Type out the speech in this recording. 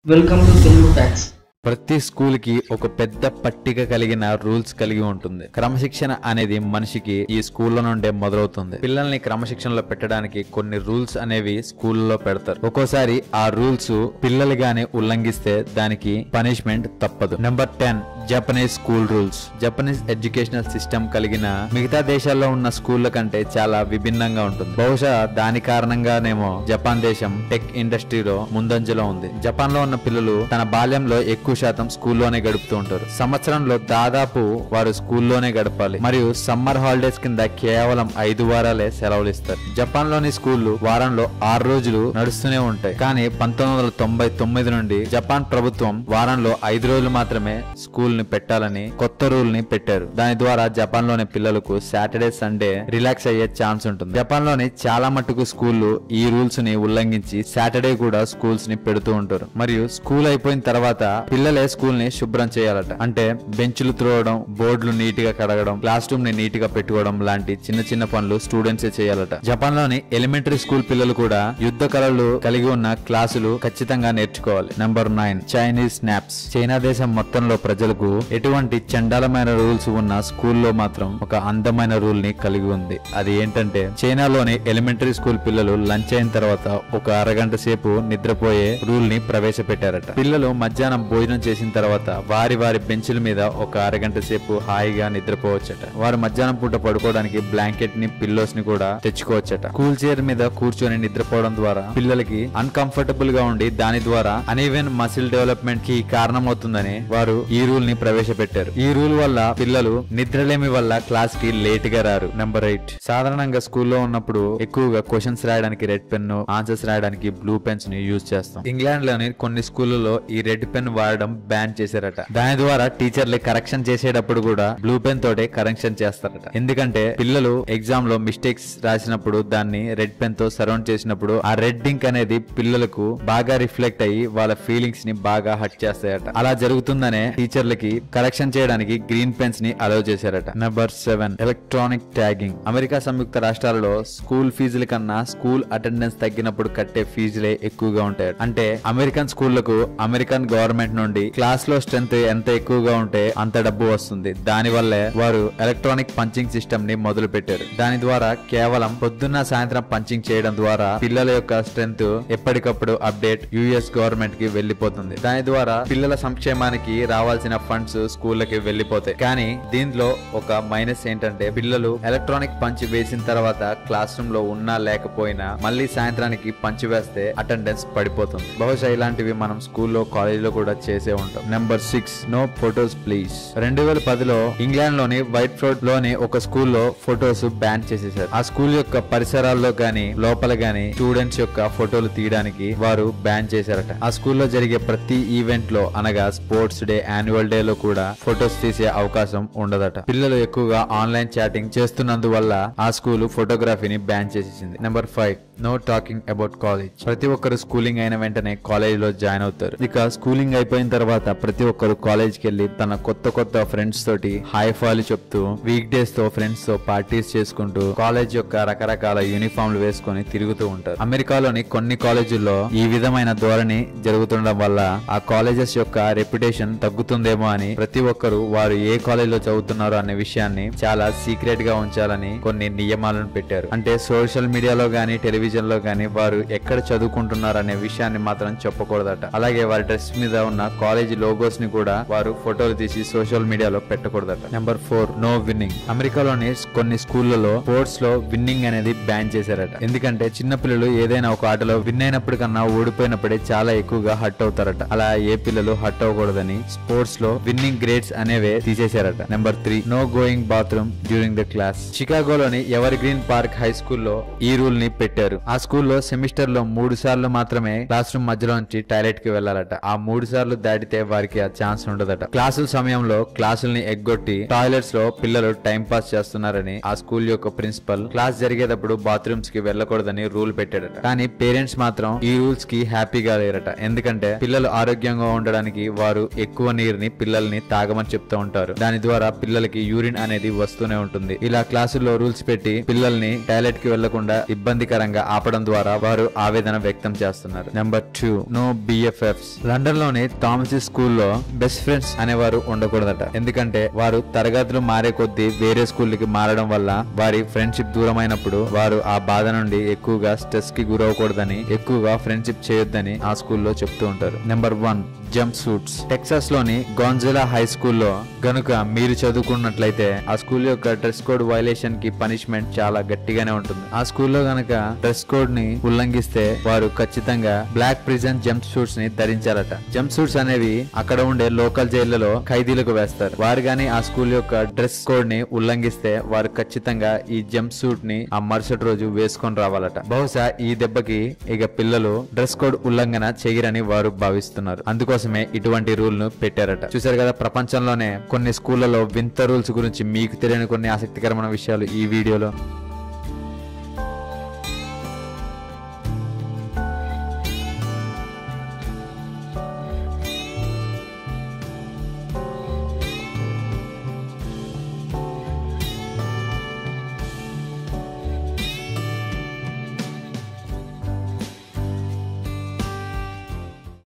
Welcome to Telugu facts. ప్రతి school కి ఒక పెద్ద పట్టిక కలిగిన రూల్స్ కలిగి ఉంటుంది. క్రమశిక్షణ అనేది మనిషికి ఈ స్కూల్లో నుండే మొదలవుతుంది. పిల్లల్ని క్రమశిక్షణలో పెట్టడానికి కొన్ని రూల్స్ అనేవి స్కూల్లో పెడతారు. ఒక్కోసారి ఆ రూల్స్ పిల్లలు గాని ఉల్లంఘిస్తే దానికి పనిష్మెంట్ తప్పదు. Number 10 Japanese school rules. Japanese educational system కలిగిన మిగతా దేశాల్లో ఉన్న స్కూళ్ల కంటే చాలా విభిన్నంగా ఉంటుంది. బహుశా దాని కారణంగానేమో జపాన్ దేశం టెక్ ఇండస్ట్రీలో ముందంజలో ఉంది. జపాన్ లో ఉన్న పిల్లలు తన బాల్యంలో ఎక్కువ శాతం స్కూల్లోనే గడుపుతూ ఉంటారు. సంవత్సరంలో దాదాపు వారు స్కూల్లోనే గడపాలి మరియు సమ్మర్ హాలిడేస్ కింద కేవలం 5 వారాలే సెలవులు ఇస్తారు. జపాన్ లోని స్కూళ్లు వారంలో 6 రోజులు నడుస్తూనే ఉంటాయి. కానీ 1999 నుండి జపాన్ ప్రభుత్వం వారంలో 5 రోజులు మాత్రమే స్కూల్ ని పెట్టాలని కొత్త రూల్ ని పెట్టారు. దాని ద్వారా జపాన్ లోని పిల్లలకు సాటర్డే సండే రిలాక్స్ అయ్యే ఛాన్స్ ఉంటుంది. జపాన్ లోని చాలా మట్టుకు స్కూళ్లు ఈ రూల్స్ ని ఉల్లంఘించి సాటర్డే కూడా స్కూల్స్ ని పెడుతూ ఉంటారు. మరియు స్కూల్ అయిపోయిన తర్వాత పిల్లలే స్కూల్ ని శుభ్రం చేయాలట. అంటే బెంచ్లు తుడవడం, బోర్డులు నీట్ గా కడగడం, క్లాస్ రూమ్ ని నీట్ గా పెట్టుకోవడం లాంటి చిన్న చిన్న పనులు స్టూడెంట్స్ చేయాలట. జపాన్ లోని ఎలిమెంటరీ స్కూల్ పిల్లలు కూడా యుద్ధ కళలు కలిగి ఉన్న క్లాసులు ఖచ్చితంగా నేర్చుకోవాలి. Number 9 Chinese snaps. చైనా దేశం మొత్తంలో ప్రజలకు ఎటువంటి చండాలమైన రూల్స్ ఉన్న స్కూల్లో మాత్రం ఒక అందమైన రూల్ ని కలిగి ఉంది. అది ఏంటంటే చైనాలోని ఎలిమెంటరీ స్కూల్ పిల్లలు లంచ్ అయిన తర్వాత ఒక అరగంట సేపు నిద్రపోయే రూల్ ని ప్రవేశపెట్టారట. పిల్లలు మధ్యాహ్నం భోజనం చేసిన తర్వాత వారి వారి బెంచ్ల మీద ఒక అరగంట సేపు హాయిగా నిద్రపోవచ్చట. వారు మధ్యాహ్నం పూట పడుకోవడానికి బ్లాంకెట్ ని, పిల్లోస్ ని కూడా తెచ్చుకోవచ్చట. కూల్ చైర్ మీద కూర్చొని నిద్రపోవడం ద్వారా పిల్లలకి అన్కంఫర్టబుల్ గా ఉండి దాని ద్వారా అన్ఈవెన్ మసిల్ డెవలప్మెంట్ కి కారణమవుతుందని వారు ఈ రూల్ ని ప్రవేశపెట్టారు. ఈ రూల్ వల్ల పిల్లలు నిద్రలేమి వల్ల క్లాస్ కి లేట్ గా రారు. నెంబర్ 8 సాధారణంగా స్కూల్లో ఉన్నప్పుడు ఎక్కువగా క్వశ్చన్స్ రాయడానికి రెడ్ పెన్, ఆన్సర్స్ రాయడానికి బ్లూ పెన్స్ ని యూజ్ చేస్తాం. ఇంగ్లాండ్ లోని కొన్ని స్కూళ్లలో ఈ రెడ్ పెన్ వాడడం బ్యాన్ చేశారట. దాని ద్వారా టీచర్లు కరెక్షన్ చేసేటప్పుడు కూడా బ్లూ పెన్ తోటే కరెక్షన్ చేస్తారట. ఎందుకంటే పిల్లలు ఎగ్జామ్ లో మిస్టేక్స్ రాసినప్పుడు దాన్ని రెడ్ పెన్ తో సరౌండ్ చేసినప్పుడు ఆ రెడ్ ఇంక్ అనేది పిల్లలకు బాగా రిఫ్లెక్ట్ అయ్యి వాళ్ళ ఫీలింగ్స్ ని బాగా హర్ట్ చేస్తాయట. అలా జరుగుతుందనే టీచర్లకి కరెక్షన్ చేయడానికి గ్రీన్ పెన్స్ ని అలౌ చేశారట. Number 7 electronic tagging. అమెరికా సంయుక్త రాష్ట్రాలలో స్కూల్ ఫీజుల కన్నా స్కూల్ అటెండెన్స్ తగ్గినప్పుడు కట్టే ఫీజులే ఎక్కువగా ఉంటాయి. అంటే అమెరికన్ స్కూళ్లకు అమెరికన్ గవర్నమెంట్ నుండి క్లాస్ లో స్ట్రెంత్ ఎంత ఎక్కువగా ఉంటే అంత డబ్బు వస్తుంది. దాని వల్లే వారు ఎలక్ట్రానిక్ పంచింగ్ సిస్టమ్ ని మొదలు పెట్టారు. దాని ద్వారా కేవలం పొద్దున్న సాయంత్రం పంచింగ్ చేయడం ద్వారా పిల్లల యొక్క స్ట్రెంత్ ఎప్పటికప్పుడు అప్డేట్ యుఎస్ గవర్నమెంట్ కి వెళ్లిపోతుంది. దాని ద్వారా పిల్లల సంక్షేమానికి రావాల్సిన ఫండ్స్ స్కూళ్ళకి వెళ్లిపోతాయి. కానీ దీంట్లో ఒక మైనస్ ఏంటంటే పిల్లలు ఎలక్ట్రానిక్ పంచ్ వేసిన తర్వాత క్లాస్ రూమ్ లో ఉన్నా లేకపోయినా మళ్ళీ సాయంత్రానికి పంచ్ వేస్తే అటెండెన్స్ పడిపోతుంది. బహుశా ఇలాంటివి మనం స్కూల్లో, కాలేజీలో కూడా చేసే ఉంటాం. Number 6 no photos please. 2010లో ఇంగ్లాండ్ లోని వైట్ ఫ్లోట్ లోని ఒక స్కూల్లో ఫొటోస్ బ్యాన్ చేసేసారు. ఆ స్కూల్ యొక్క పరిసరాల్లో గాని లోపల గాని స్టూడెంట్స్ యొక్క ఫోటోలు తీయడానికి వారు బ్యాన్ చేశారట. ఆ స్కూల్లో జరిగే ప్రతి ఈవెంట్ లో అనగా స్పోర్ట్స్ డే, యాన్యువల్ డే లో కూడా ఫొటోస్ తీసే అవకాశం ఉండదట. పిల్లలు ఎక్కువగా ఆన్లైన్ చాటింగ్ చేస్తున్నందువల్ల ఆ స్కూల్ ఫోటోగ్రఫీని బ్యాన్ చేసేసింది. Number 5 no talking about college. ప్రతి ఒక్కరు స్కూలింగ్ అయిన వెంటనే కాలేజ్ లో జాయిన్ అవుతారు. ఇక స్కూలింగ్ అయిపోయిన తర్వాత ప్రతి ఒక్కరు కాలేజ్ కి వెళ్లి తన కొత్త ఫ్రెండ్స్ తోటి హాయ్ ఫాలు చెప్తూ వీక్ డేస్ తో ఫ్రెండ్స్ తో పార్టీస్ చేసుకుంటూ కాలేజ్ యొక్క రకరకాల యూనిఫామ్లు వేసుకొని తిరుగుతూ ఉంటారు. అమెరికాలోని కొన్ని కాలేజీల్లో ఈ విధమైన ధోరణి జరుగుతుండడం వల్ల ఆ కాలేజెస్ యొక్క రెప్యుటేషన్ తగ్గుతుందేమో అని ప్రతి ఒక్కరు వారు ఏ కాలేజ్ లో చదువుతున్నారో అనే విషయాన్ని చాలా సీక్రెట్ గా ఉంచాలని కొన్ని నియమాలను పెట్టారు. అంటే సోషల్ మీడియాలో గానీ టెలివిజన్ లో గానీ వారు ఎక్కడ చదువుకుంటున్నారు అనే విషయాన్ని మాత్రం చెప్పకూడదట. అలాగే వారి డ్రెస్ మీద ఉన్న కాలేజీ లోగోస్ ని కూడా వారు ఫోటోలు తీసి సోషల్ మీడియాలో పెట్టకూడదట. Number 4 no winnowing. అమెరికాలోని కొన్ని స్కూళ్లలో స్పోర్ట్స్ లో విన్నింగ్ అనేది బ్యాన్ చేశారట. ఎందుకంటే చిన్నపిల్లలు ఏదైనా ఒక ఆటలో విన్ అయినప్పుడు కన్నా ఓడిపోయినప్పుడే చాలా ఎక్కువగా హర్ట్ అవుతారట. అలా ఏ పిల్లలు హర్ట్ అవ్వకూడదని స్పోర్ట్స్ లో విన్నింగ్ గ్రేడ్స్ అనేవే తీసేశారట. Number 3 no going bathroom during the class. చికాగోలోని ఎవర్ గ్రీన్ పార్క్ హై స్కూల్లో ఈ రూల్ ని పెట్టారు. ఆ స్కూల్లో సెమిస్టర్ లో 3 సార్లు మాత్రమే క్లాస్ రూమ్ మధ్యలో నుంచి టాయిలెట్ కి వెళ్లాలట. ఆ 3 సార్లు దాటితే వారికి ఆ ఛాన్స్ ఉండదట. క్లాసుల సమయంలో క్లాసుల్ని ఎగ్గొట్టి టాయిలెట్స్ లో పిల్లలు టైం పాస్ చేస్తున్నారని ఆ స్కూల్ యొక్క ప్రిన్సిపల్ క్లాస్ జరిగేటప్పుడు బాత్రూమ్స్ కి వెళ్ళకూడదని రూల్ పెట్టాడట. కానీ పేరెంట్స్ మాత్రం ఈ రూల్స్ కి హ్యాపీగా లేరట. ఎందుకంటే పిల్లలు ఆరోగ్యంగా ఉండడానికి వారు ఎక్కువ నీరుని పిల్లల్ని తాగమని చెప్తూ ఉంటారు. దాని ద్వారా పిల్లలకి యూరిన్ అనేది వస్తూనే ఉంటుంది. ఇలా క్లాసుల్లో రూల్స్ పెట్టి పిల్లల్ని టాయిలెట్ కి వెళ్లకుండా ఇబ్బందికరంగా ఆపడం ద్వారా వారు ఆవేదన వ్యక్తం చేస్తున్నారు. Number 2, no BFFs. లండన్ లోని థామస్ స్కూల్లో బెస్ట్ ఫ్రెండ్స్ అనేవారు ఉండకూడదట. ఎందుకంటే వారు తరగతులు మారే కొద్దీ వేరే స్కూల్కి మారడం వల్ల వారి ఫ్రెండ్షిప్ దూరమైనప్పుడు వారు ఆ బాధ నుండి ఎక్కువగా స్ట్రెస్ కి గురవకూడదని, ఎక్కువగా ఫ్రెండ్షిప్ చేయొద్దని ఆ స్కూల్లో చెప్తూ ఉంటారు. Number 1, jump suits. టెక్సాస్ లోని గోన్జాలా హై స్కూల్లో గనుక మీరు చదువుకున్నట్లయితే ఆ స్కూల్ యొక్క డ్రెస్ కోడ్ వైలేషన్ కి పనిష్మెంట్ చాలా గట్టిగానే ఉంటుంది. ఆ స్కూల్లో గనక డ్రెస్ కోడ్ ని ఉల్లంఘిస్తే వారు ఖచ్చితంగా బ్లాక్ ప్రిజన్ జంప్ సూట్స్ ని ధరించాలట. జంప్ సూట్స్ అనేవి అక్కడ ఉండే లోకల్ జైళ్లలో ఖైదీలకు వేస్తారు. వారు గాని ఆ స్కూల్ యొక్క డ్రెస్ కోడ్ ని ఉల్లంఘిస్తే వారు ఖచ్చితంగా ఈ జంప్ సూట్ ని ఆ మరుసటి రోజు వేసుకొని రావాలట. బహుశా ఈ దెబ్బకి ఇక పిల్లలు డ్రెస్ కోడ్ ఉల్లంఘన చేయరని వారు భావిస్తున్నారు. అందుకోసమే ఇటువంటి రూల్ ను పెట్టారట. చూసారు కదా, ప్రపంచంలోనే కొన్ని స్కూళ్లలో వింత రూల్స్ గురించి మీకు తెలియని కొన్ని ఆసక్తికరమైన విషయాలు ఈ వీడియోలో.